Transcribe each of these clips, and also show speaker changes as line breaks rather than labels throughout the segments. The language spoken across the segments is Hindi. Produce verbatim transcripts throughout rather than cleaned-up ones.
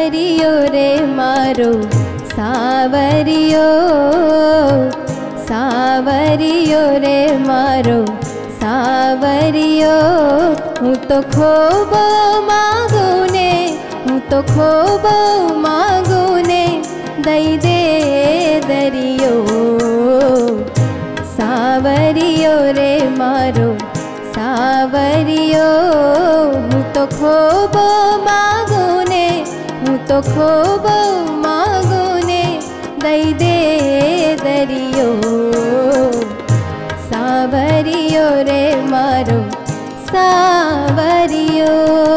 सावरियो रे मारो सावरियो, सावरियो रे मारो सावरियो। हूँ तो खूब मांगू ने, हूँ तो खूब मांगू ने, दई दे दरियो। सावरियो रे मारो सावरियो, हूँ तो खूब मांगू ने, हूँ तो खूब मांगू ने, दई दे दरियो। सावरियो रे मारो सावरियो।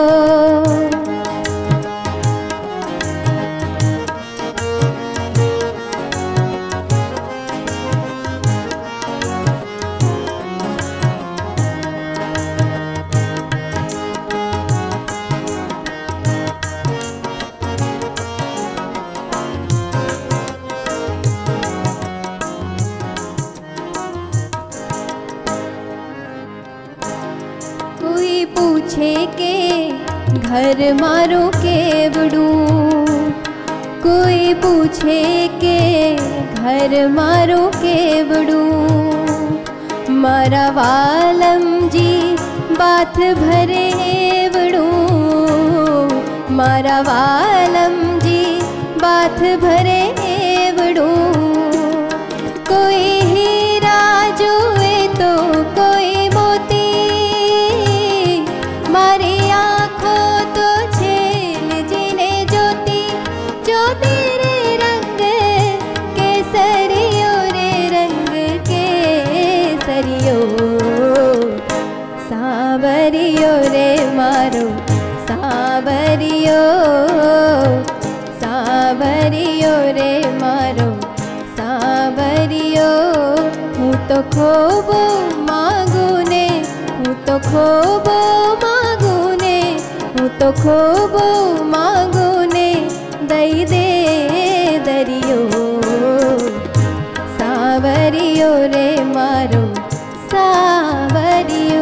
पूछे के घर मारो केवड़ू, कोई पूछे के घर मारो केवड़ू। मारा वालम जी बात भरे हेवड़ू, मारा वालम जी बात भरे हेवड़ू। कोई हीरा जुए तो कोई मोती, मारी आँखों तो छेल जिने ज्योति। जो तेरे रंग केसरियो रे रंग केसरियो। सावरियो रे मारो सावरियो, सावरियो रे मारो सावरियो। हूँ तो खूब मांगू ने, हूँ तो खूब मांगू ने, हूँ तो खूब मांगू ने, दई दे दरियो। सावरियो रे मारो सावरियो।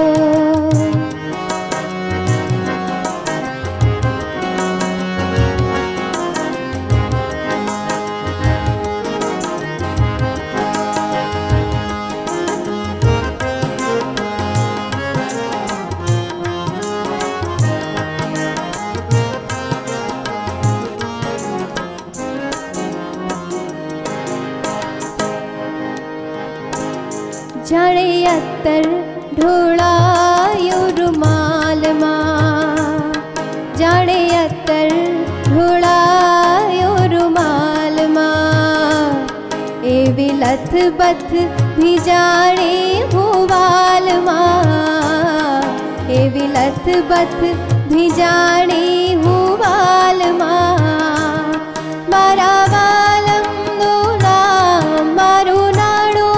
जाने अत्तर ढोड़ायो रुमाल माँ, जाने अत्तर ढोड़ायो रुमाल माँ। ए विलथ बथ भी जाने हुवाल माँ, ए विलथ बथ भी जाने हुवाल माँ। मारा वालम नूना मारू नाड़ू,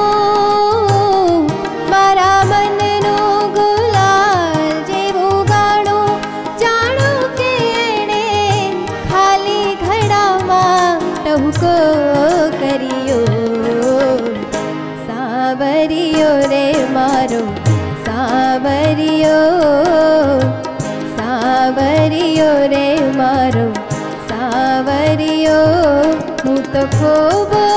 मारा मन नो गुलाल जेवू गाड़ू। जाणू के एणे खाली घड़ा मां टहुको करियो। सावरियो रे मारो सावरियो, सावरियो रे मारो सावरियो। हूँ तो खूब